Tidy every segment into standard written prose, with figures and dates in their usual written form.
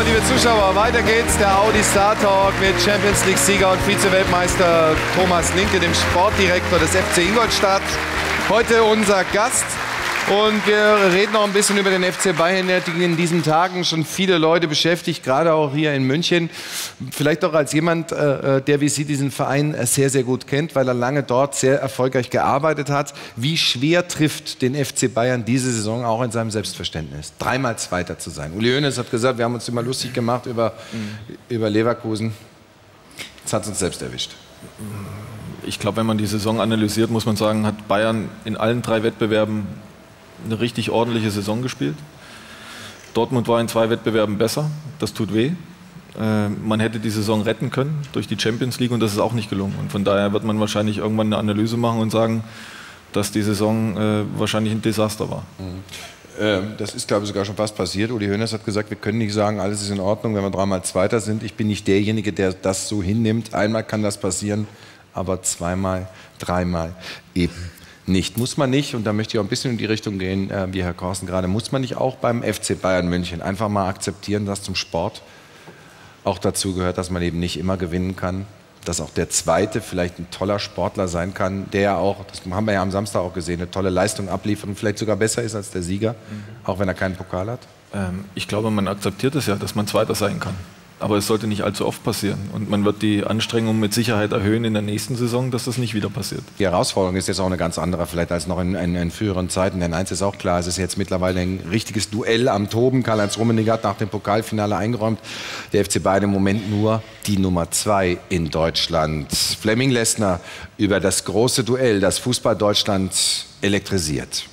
liebe Zuschauer, weiter geht's. Der Audi Star Talk mit Champions League-Sieger und Vize-Weltmeister Thomas Linke, dem Sportdirektor des FC Ingolstadt. Heute unser Gast. Und wir reden noch ein bisschen über den FC Bayern, der in diesen Tagen schon viele Leute beschäftigt, gerade auch hier in München. Vielleicht auch als jemand, der wie Sie diesen Verein sehr, sehr gut kennt, weil er lange dort sehr erfolgreich gearbeitet hat. Wie schwer trifft den FC Bayern diese Saison auch in seinem Selbstverständnis, dreimal Zweiter zu sein? Uli Hoeneß hat gesagt, wir haben uns immer lustig gemacht über Leverkusen. Jetzt hat es uns selbst erwischt. Ich glaube, wenn man die Saison analysiert, muss man sagen, hat Bayern in allen 3 Wettbewerben eine richtig ordentliche Saison gespielt. Dortmund war in 2 Wettbewerben besser, das tut weh. Man hätte die Saison retten können durch die Champions League und das ist auch nicht gelungen. Und von daher wird man wahrscheinlich irgendwann eine Analyse machen und sagen, dass die Saison wahrscheinlich ein Desaster war. Das ist, glaube ich, sogar schon fast passiert. Uli Hoeneß hat gesagt, wir können nicht sagen, alles ist in Ordnung, wenn wir 3-mal Zweiter sind. Ich bin nicht derjenige, der das so hinnimmt. Einmal kann das passieren, aber 2-mal, 3-mal eben nicht. Muss man nicht, und da möchte ich auch ein bisschen in die Richtung gehen, wie Herr Korsten gerade, muss man nicht auch beim FC Bayern München einfach mal akzeptieren, dass zum Sport auch dazu gehört, dass man eben nicht immer gewinnen kann, dass auch der Zweite vielleicht ein toller Sportler sein kann, der auch, das haben wir ja am Samstag auch gesehen, eine tolle Leistung abliefert und vielleicht sogar besser ist als der Sieger, auch wenn er keinen Pokal hat? Ich glaube, man akzeptiert es ja, dass man Zweiter sein kann. Aber es sollte nicht allzu oft passieren. Und man wird die Anstrengungen mit Sicherheit erhöhen in der nächsten Saison, dass das nicht wieder passiert. Die Herausforderung ist jetzt auch eine ganz andere vielleicht als noch in früheren Zeiten. Denn eins ist auch klar, es ist jetzt mittlerweile ein richtiges Duell am Toben. Karl-Heinz Rummenigge hat nach dem Pokalfinale eingeräumt. Der FC Bayern im Moment nur die Nummer 2 in Deutschland. Flemming Lessner über das große Duell, das Fußball Deutschland elektrisiert.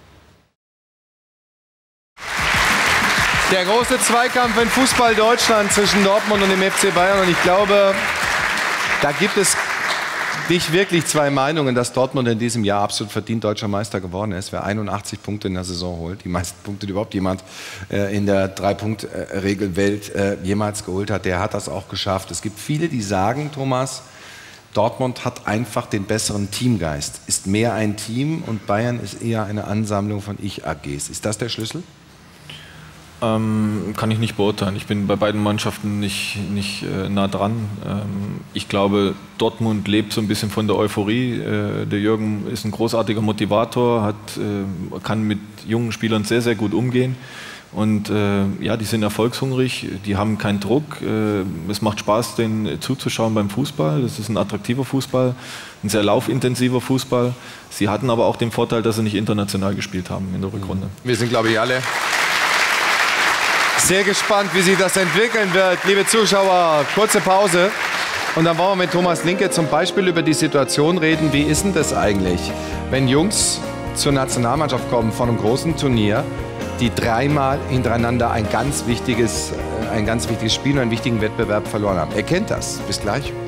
Der große Zweikampf in Fußball Deutschland zwischen Dortmund und dem FC Bayern. Und ich glaube, da gibt es nicht wirklich 2 Meinungen, dass Dortmund in diesem Jahr absolut verdient deutscher Meister geworden ist. Wer 81 Punkte in der Saison holt, die meisten Punkte, die überhaupt jemand in der 3-Punkt-Regel-Welt jemals geholt hat, der hat das auch geschafft. Es gibt viele, die sagen, Thomas, Dortmund hat einfach den besseren Teamgeist, ist mehr ein Team und Bayern ist eher eine Ansammlung von Ich-AGs. Ist das der Schlüssel? Kann ich nicht beurteilen. Ich bin bei beiden Mannschaften nicht nah dran. Ich glaube, Dortmund lebt so ein bisschen von der Euphorie. Der Jürgen ist ein großartiger Motivator, kann mit jungen Spielern sehr, sehr gut umgehen. Und ja, die sind erfolgshungrig, die haben keinen Druck. Es macht Spaß, denen zuzuschauen beim Fußball. Das ist ein attraktiver Fußball, ein sehr laufintensiver Fußball. Sie hatten aber auch den Vorteil, dass sie nicht international gespielt haben in der Rückrunde. Wir sind, glaube ich, alle sehr gespannt, wie sich das entwickeln wird. Liebe Zuschauer, kurze Pause. Und dann wollen wir mit Thomas Linke zum Beispiel über die Situation reden. Wie ist denn das eigentlich, wenn Jungs zur Nationalmannschaft kommen von einem großen Turnier, die 3-mal hintereinander ein ganz wichtiges Spiel und einen wichtigen Wettbewerb verloren haben? Er kennt das. Bis gleich.